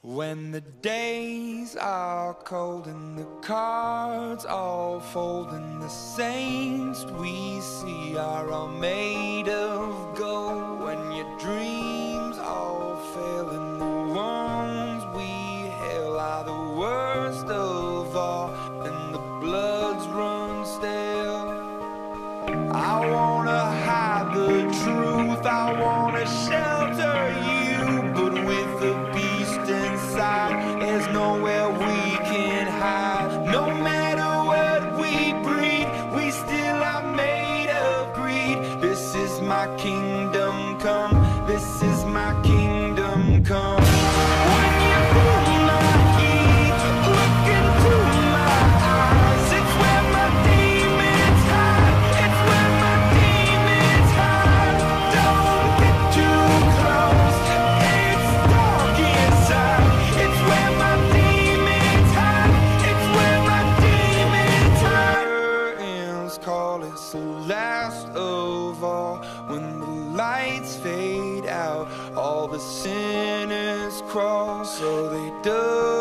When the days are cold and the cards all fold and the saints we see are all made of gold, when your dreams all fail and the ones we hail are the worst of all and the bloods run stale, I wanna hide the truth, I wanna shelter you, but with the beast inside, there's nowhere we can hide. No matter what we breed, we still are made of greed. This is my kingdom come, this is my kingdom come. When you feel my heat, look into my eyes, it's where my demons hide, it's where my demons hide. Don't get too close, it's dark inside, it's where my demons hide, it's where my demons hide. Curtains call, it's the last of all. When the lights fade out, all the sinners crawl, so they do.